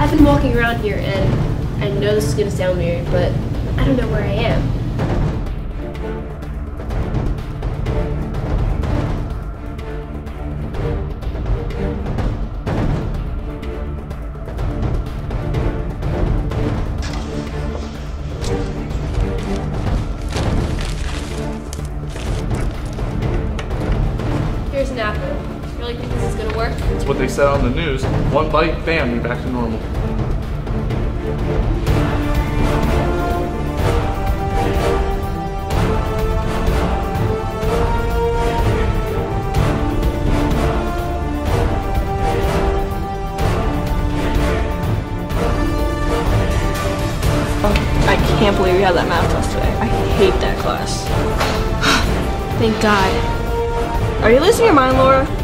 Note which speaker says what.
Speaker 1: I've been walking around here and I know this is gonna sound weird, but I don't know where I am. Here's an apple. You really think this is gonna work?
Speaker 2: That's what they said on the news. One bite, bam, you're back to normal.
Speaker 3: I can't believe we had that math class today. I hate that class.
Speaker 1: Thank God.
Speaker 3: Are you losing your mind, Laura?